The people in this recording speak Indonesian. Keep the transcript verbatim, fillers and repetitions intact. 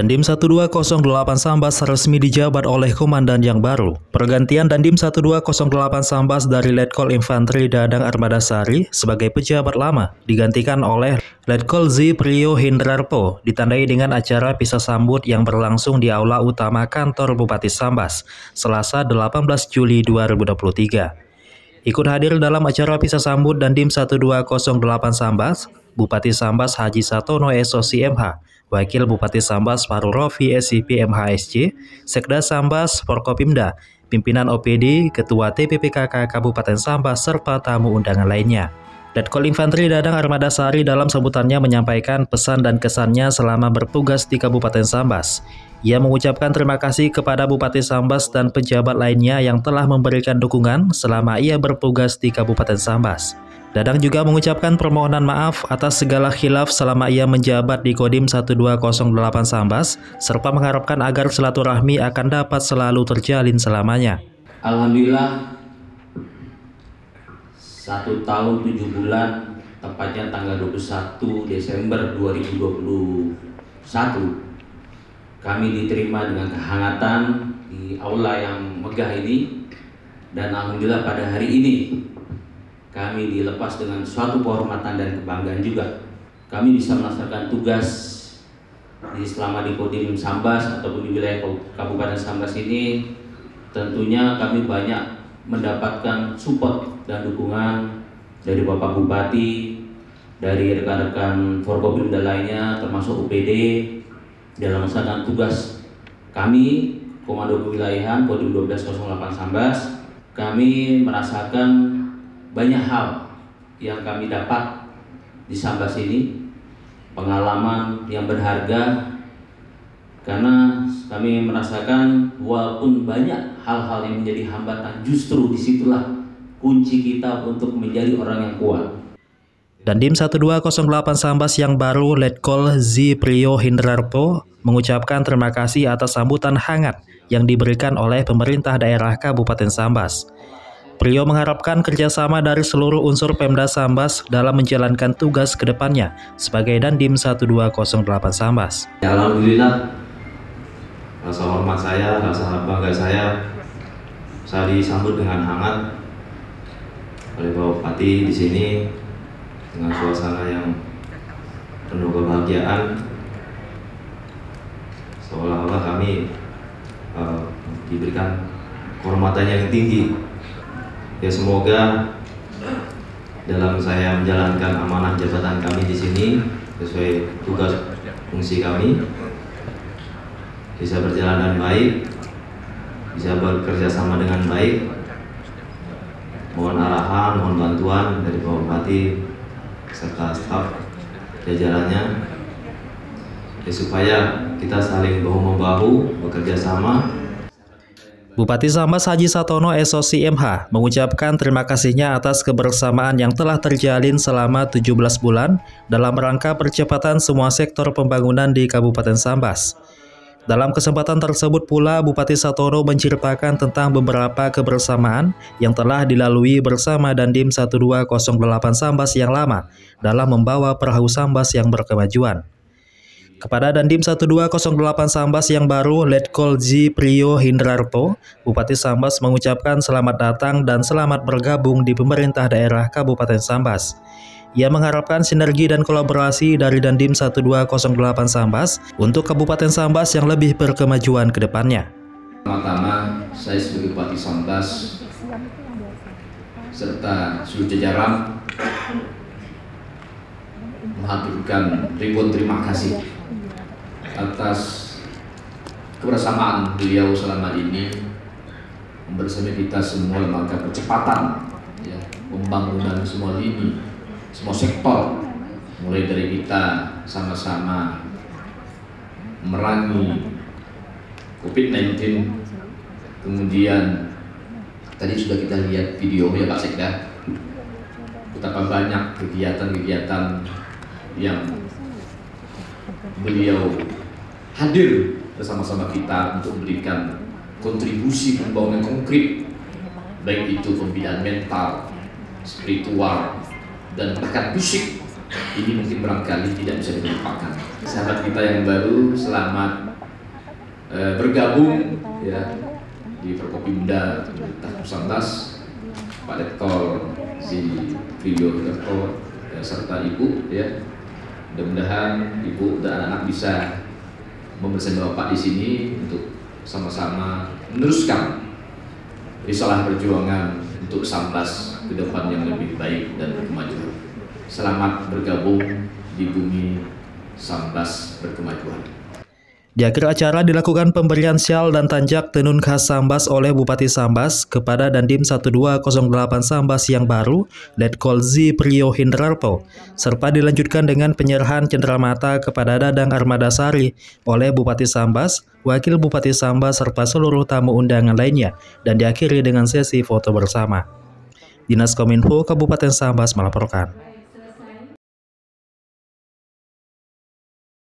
Dandim satu dua nol delapan Sambas resmi dijabat oleh komandan yang baru. Pergantian Dandim satu dua nol delapan Sambas dari Letkol Infantri Dadang Armadasari sebagai pejabat lama digantikan oleh Letkol Z Priyo Hindrarpo, ditandai dengan acara pisah sambut yang berlangsung di Aula Utama Kantor Bupati Sambas, Selasa delapan belas Juli dua ribu dua puluh tiga. Ikut hadir dalam acara pisah sambut Dandim satu dua nol delapan Sambas, Bupati Sambas Haji Satono S O C M H, Wakil Bupati Sambas Faru Rofi S I P M H S C, Sekda Sambas Forkopimda, pimpinan O P D, Ketua T P P K K Kabupaten Sambas, serta tamu undangan lainnya. Letkol Infantri Dadang Armadasari dalam sambutannya menyampaikan pesan dan kesannya selama bertugas di Kabupaten Sambas. Ia mengucapkan terima kasih kepada Bupati Sambas dan pejabat lainnya yang telah memberikan dukungan selama ia bertugas di Kabupaten Sambas. Dadang juga mengucapkan permohonan maaf atas segala khilaf selama ia menjabat di Kodim satu dua nol delapan Sambas, serta mengharapkan agar silaturahmi akan dapat selalu terjalin selamanya. Alhamdulillah, satu tahun tujuh bulan, tepatnya tanggal dua puluh satu Desember dua ribu dua puluh satu, kami diterima dengan kehangatan di aula yang megah ini, dan alhamdulillah pada hari ini kami dilepas dengan suatu kehormatan dan kebanggaan juga. Kami bisa melaksanakan tugas di selama di Kodim Sambas ataupun di wilayah Kabupaten Sambas ini. Tentunya kami banyak mendapatkan support dan dukungan dari Bapak Bupati, dari rekan-rekan Forkopimda lainnya, termasuk U P D dalam melaksanakan tugas kami Komando Kewilayahan Kodim satu dua nol delapan Sambas. Kami merasakan banyak hal yang kami dapat di Sambas ini, pengalaman yang berharga, karena kami merasakan walaupun banyak hal-hal yang menjadi hambatan, justru disitulah kunci kita untuk menjadi orang yang kuat. Dandim satu dua nol delapan Sambas yang baru, Letkol Z Priyo Hindrarpo, mengucapkan terima kasih atas sambutan hangat yang diberikan oleh pemerintah daerah Kabupaten Sambas. Priyo mengharapkan kerjasama dari seluruh unsur Pemda Sambas dalam menjalankan tugas ke depannya sebagai Dandim satu dua nol delapan Sambas. Alhamdulillah, rasa hormat saya, rasa bangga saya, saya disambut dengan hangat oleh Bapak Bupati di sini dengan suasana yang penuh kebahagiaan, seolah-olah kami uh, diberikan kehormatan yang tinggi. Ya, semoga dalam saya menjalankan amanah jabatan kami di sini sesuai tugas fungsi kami bisa berjalan dengan baik, bisa bekerja sama dengan baik. Mohon arahan, mohon bantuan dari Bapak Bupati serta staf jajarannya, ya, supaya kita saling bahu-membahu bekerja sama. Bupati Sambas Haji Satono S O C M H mengucapkan terima kasihnya atas kebersamaan yang telah terjalin selama tujuh belas bulan dalam rangka percepatan semua sektor pembangunan di Kabupaten Sambas. Dalam kesempatan tersebut pula, Bupati Satono menceritakan tentang beberapa kebersamaan yang telah dilalui bersama Dandim satu dua nol delapan Sambas yang lama dalam membawa perahu Sambas yang berkemajuan. Kepada Dandim satu dua nol delapan Sambas yang baru, Letkol Z Priyo Hindrarpo, Bupati Sambas mengucapkan selamat datang dan selamat bergabung di pemerintah daerah Kabupaten Sambas. Ia mengharapkan sinergi dan kolaborasi dari Dandim satu dua nol delapan Sambas untuk Kabupaten Sambas yang lebih berkemajuan ke depannya. Pertama-tama, saya sebagai Bupati Sambas serta seluruh jajaran mengaturkan ribuan terima kasih atas kebersamaan beliau selama ini bersama kita semua dalam rangka percepatan, ya, pembangunan semua lini, semua sektor, mulai dari kita sama-sama memerangi COVID sembilan belas, kemudian tadi sudah kita lihat video ya Pak Sekda, betapa banyak kegiatan-kegiatan yang beliau hadir bersama-sama kita untuk memberikan kontribusi pembangunan konkret, baik itu pembinaan mental, spiritual, dan bahkan fisik. Ini mungkin barangkali tidak bisa dilupakan. Sahabat kita yang baru, selamat eh, bergabung ya di Forkopimda Tahun Sambas, Pak Letkol si Trio Letkol ya, serta Ibu ya. Mudah-mudahan Ibu dan anak-anak bisa membersama Bapak di sini untuk sama-sama meneruskan risalah perjuangan untuk Sambas ke depan yang lebih baik dan berkemajuan. Selamat bergabung di bumi Sambas berkemajuan. Di akhir acara dilakukan pemberian syal dan tanjak tenun khas Sambas oleh Bupati Sambas kepada Dandim satu dua nol delapan Sambas yang baru, Letkol Z Priyo Hindrarto, serta dilanjutkan dengan penyerahan cenderamata kepada Dadang Armadasari oleh Bupati Sambas, Wakil Bupati Sambas serta seluruh tamu undangan lainnya, dan diakhiri dengan sesi foto bersama. Dinas Kominfo Kabupaten Sambas melaporkan.